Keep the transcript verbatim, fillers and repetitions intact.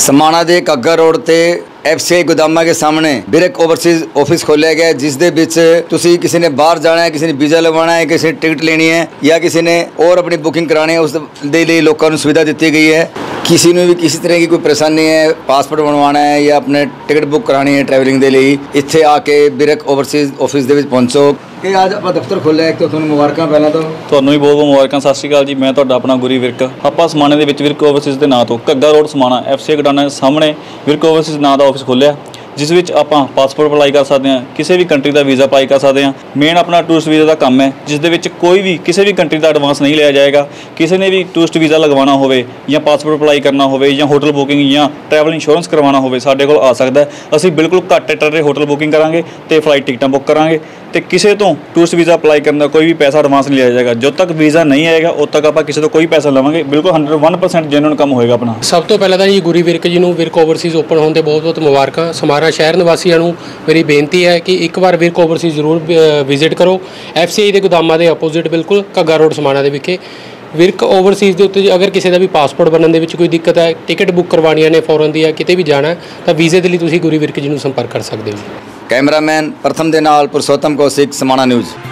समाणा के घग्गा रोड ते F C आई गोदामा के सामने बिरक ओवरसीज ऑफिस खोलिया गया, जिस दे विच तुसी किसी ने बाहर जाना है, किसी ने वीज़ा लगवाना है, किसी ने टिकट लेनी है या किसी ने और अपनी बुकिंग करानी है, उस दे लिए लोगों को सुविधा दी गई है। किसी ने भी किसी तरह की कोई परेशानी है, पासपोर्ट बनवाना है या अपने टिकट बुक करानी है ट्रैवलिंग के लिए, इत्थे आके बिरक ओवरसीज ऑफिस दे विच पहुंचो। कि आज आप दफ्तर खोलिया, एक तो तुहानूं मुबारकां पहला तो ਤੁਹਾਨੂੰ ਵੀ ਬਹੁਤ ਬਹੁਤ ਮੁਬਾਰਕਾਂ। ਸਤਿ ਸ਼੍ਰੀ ਅਕਾਲ ਜੀ, ਮੈਂ ਤੁਹਾਡਾ ਆਪਣਾ ਗੁਰੀ ਵਿਰਕ। ਆਪਾਂ ਸਮਾਣੇ ਦੇ ਵਿੱਚ ਵਿਰਕ ਓਵਰਸੀਜ਼ ਦੇ ਨਾਂ ਤੋਂ Ghagga road Samana F C ਗਡਾਨਾ ਦੇ ਸਾਹਮਣੇ ਵਿਰਕ ਓਵਰਸੀਜ਼ ਨਾਂ ਦਾ ਆਫਿਸ ਖੋਲ੍ਹਿਆ, जिस विच आपां पासपोर्ट अप्लाई कर सकते हैं, किसी भी कंट्री का वीज़ा अप्लाई कर सकते हैं। मेन अपना टूरिस्ट वीज़ा का काम है, जिस दे विच कोई भी किसी भी कंट्री का एडवांस नहीं लिया जाएगा। किसी ने भी टूरिस्ट वीज़ा लगवाना होवे या पासपोर्ट अप्लाई करना होवे या होटल बुकिंग या ट्रैवल इंश्योरेंस करवाना होवे, साडे कोल आ सकदा है। असीं बिल्कुल घੱਟ रेट ते होटल बुकिंग करांगे ते फ्लाइट टिकटां बुक करांगे ते किसी तो टूरिस्ट वीज़ा अप्लाई करने का कोई भी पैसा एडवांस नहीं लिया जाएगा। जो तक वीज़ा नहीं आएगा उद तक आप किसी तो कोई पैसा लवांगे। बिल्कुल हंड्रेड वन परसेंट जेन्युइन काम होएगा अपना। सब तो पहले तो जी गुरी विरक जी नूं विरक ओवरसीज़ ओपन होने बहुत बहुत मुबारक। समाणा शहर निवासियों नूं मेरी बेनती है कि एक बार विरक ओवरसीज़ जरूर विजिट करो। एफ सी आई के गोदामा के अपोजिट बिल्कुल घग्गा रोड समाणा दे विखे विरक ओवरसीज़ के उत्ते अगर किसी का भी पासपोर्ट बनने में कोई दिक्कत है, टिकट बुक करवानियां ने फॉरन दी, किते भी जाना है तो वीज़े के लिए तुसीं गुरी विरक जी नूं संपर्क कर सकते हो। कैमरामैन प्रथम दे नाल पुरुषोत्तम कौशिक, समाणा न्यूज़।